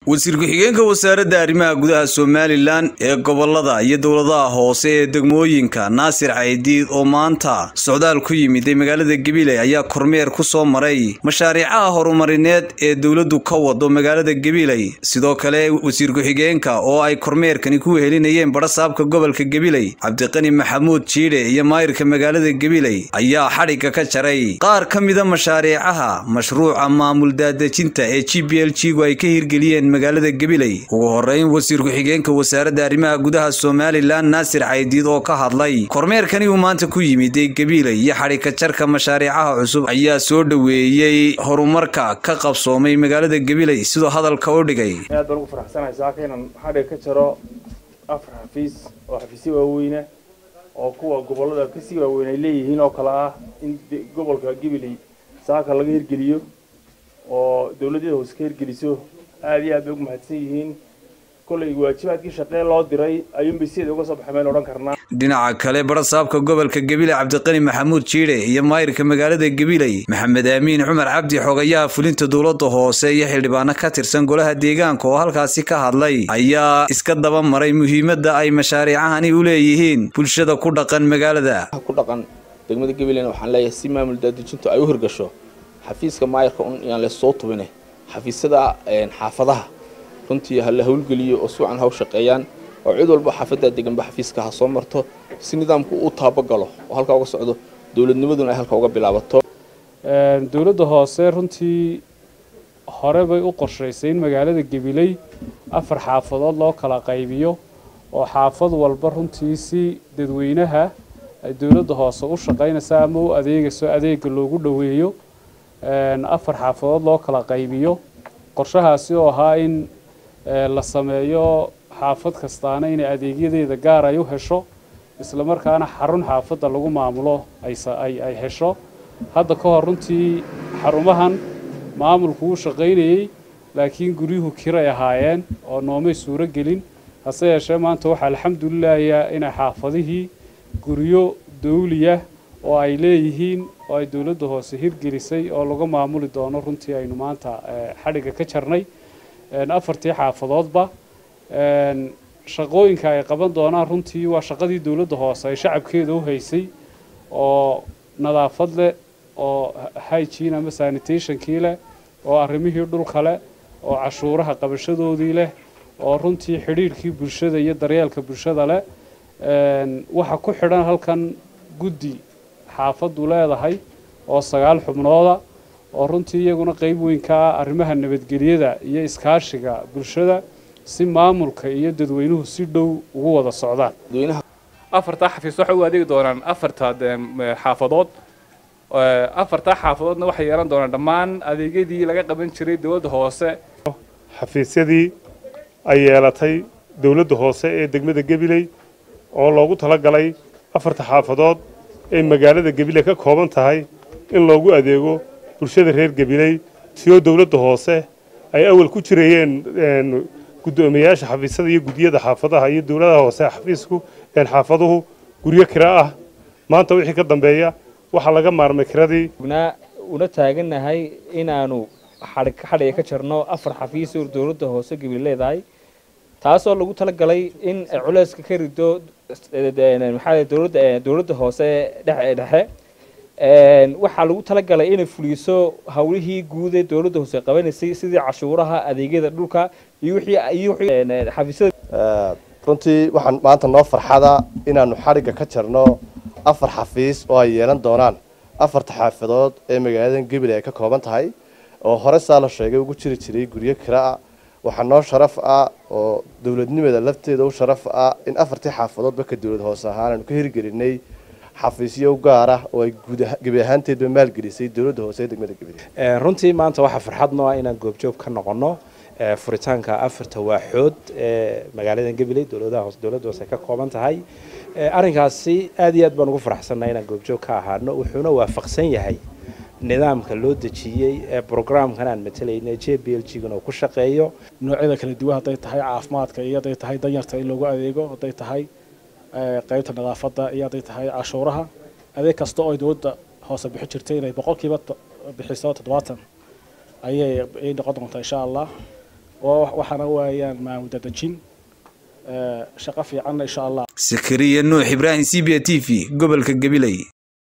wasiir ku-xigeenka wasaaradda arrimaha gudaha Somaliland ee gobolada iyo dowladaha hoose ee degmooyinka Naasir Caydiid oo maanta socdaal ku yimid magaalada Gabiley ayaa kormeer ku soo maray mashaariicaha horumarineed ee dawladdu ka wado magaalada Gabiley sidoo kale wasiir ku-xigeenka oo ay kormeerkani ku helinayeen barasaabka gobolka Gabiley Cabdiqani Maxamuud Jiide iyo maayirka magaalada Gabiley ayaa xariga ka jaray qaar ka mid ah mashaariicaha mashruuca maamul daadejinta ee GPLG ay ka hirgeliyeen magaalada Gabiley ugu horeyn wasiir ku-xigeenka wasaaradda arrimaha gudaha Somaliland Naasir Caydiid oo ka hadlay kormeerkani uu maanta ku yimid Gabiley iyo xariga jarka mashaariicaha cusub ayaa soo dhaweeyay horumarka ka qabsoomay magaalada Gabiley sidoo hadalka u dhigay aad baan ugu faraxsanahay saakaynan xariga ka jaro afar xafiis oo xafiisyo waaweyn oo kuwa gobolada ka sii waaweyn ay leeyihiin oo kala ah in gobolka Gabiley saaka laga hirgeliyo oo dawladda hoos ka hirgeliso aad iyo aad ugu mahadsan yihiin kulay waajibaadkii shaqo loo diray ayuu bisida uga soo baxmeen oran karnaa dhinaca kale barasaabka gobolka Gabiley Cabdiqani Maxamuud Jiide iyo maayirka magaalada Gabiley Maxamed Amiin Cumar Cabdi xogayaha fulinta dawladda hoose iyo xildhibaano ka tirsan golaha deegaanka oo halkaasi ka hadlay ayaa iska daba maray muhiimadda ay mashaariicahani u leeyihiin bulshada ku dhaqan magaalada ku dhaqan degmada Gabiley waxaan leeyahay si maamul daadejintu ay u hirgasho xafiiska maayirka in la soo tubine xafiisada xaafadaha runtii hal hawlgeliyo oo suucan haw shaqeeyaan oo cid walba xaafada deganba xafiiska ha soo marto si nidaamku uu taabagalo oo halka uga socdo dawladnimaduna ay halka uga bilaabato dawladda hoose runtii hore bay u qorshaysay in magaalada Gabiley afar xaafadood loo kala qaybiyo oo xaafad walba runtii si dadweynaha ay dawladda hoose u shaqeynayso ama u adeegayso adeega loogu dhaweeyo afar xaafadood loo kala qaybiyo qorshahaasi oo ahaa in la sameeyo xaafad kastaana in adeegyadeeda gaar ay u hesho isla markaana xarun xaafadda lagu maamulo ay hesho hadda ka hor runtii xarumahan maamulku uu shaqeynayay laakiin guryuhu kiray ahaayeen oo noomay suuro gelin hase yeeshee maanta waxa alxamdulillaah in xaafadihii guryo dawliya oo ay leeyihiin oo ay dawladda hoose hirgelisay oo laga maamuli doono runtii aynu maanta xariga ka jarnay afartii xaafadoodba shaqooyinka ay qaban doonaan runtii waa shaqadii dawladda hoose ay shacabkeeda u haysay oo nadaafad leh oo hygiene ama sanitationkii leh oo arrimihii dhulka leh oo cashuuraha qabashadoodii leh oo runtii xidhiidhkii bulshada iyo daryeelka bulshada leh waxa ku xidhan halkan guddi xaafaddu leedahay oo 9 xubnooda oo runtii iyaguna qayb weyn ka ah arrimaha nabadgelyada iyo iskaashiga bulshada si maamulka iyo dadweynuhu si dhow ugu wada socdaan afarta xafiis waxa uu adeegi doonaan afarta xaafadoodna waxay yeelan doonaan dhammaan adeegyadii laga qaban jiray dawladda hoose xafiisyadii ay yeelatay dawladda hoose ee degmada Gabiley oo loogu talagalay afarta xaafadood ee magaalada Gabiley ka kooban tahay in loogu adeego bulshada reer Gabiley tiyo dawladda hoose ay awal ku jirayeen gudoomiyaasha xafiisyada iyo gudiyada xaafadaha iyo dawladda hoose xafiisku xaafaduhu guryo kira ah maanta wixii ka dambeeya waxa laga maarmay kiradii una taaganahay inaanu xariga ka jarno afar xafiis oo dawladda hoose Gabiley leedahay taasoo lagu talagalay in culayska ka rido dawladda hoose dhexe waxa lagu talagalay inay fuliso hawlihii guud ee dawladda hoose qabanaysay sidii cashuuraha adeegyada dhulka iyo wixii xafiisyada runtii waxaan maanta noo farxada inaanu xariga ka jarno afar xafiis oo ay yeelan doonaan afarta xaafadood ee magaalada Gabiley ay ka kooban tahay oo hore saa la sheegay ugu jiray guryo kira waxa noo sharaf ah oo dawladnimada lafteeda u sharaf ah in afartii xaafadoodba ka dawlad hoose ahaan aanu ka hirgelinay xafiisyo gaar ah oo ay gabi ahaanteedba maalgelisay dawladda hoose ee degmada Gabiley runtii maanta waxa farxad noo ah inaan goobjoog ka noqono furitaanka afarta waaxood ee magaalada Gabiley dawladda hoose ka kooban tahay arrinkaasi aad iyo aad baan ugu faraxsanahay inaan goobjoog ka ahaano wuxuuna waafaqsan yahay nidaamka loo dejiyay ee programkan aan matalayna JPLG-guna uu ku shaqeeyo noocyada kala duwan haday tahay caafimaadka iyo haday tahay danyarta in lagu adeego haday tahay qaybta nadaafadda iyo haday tahay cashuuraha adeeg kasta oo dawladda hoose bixin jirtay inay 100% bixiso 70 ayay noqon doontaa insha Allah waxaana weeyaan maamul dadajin shaqo fiican insha Allah. Sakariya Nuux Ibrahim CBA TV gobolka Gabiley.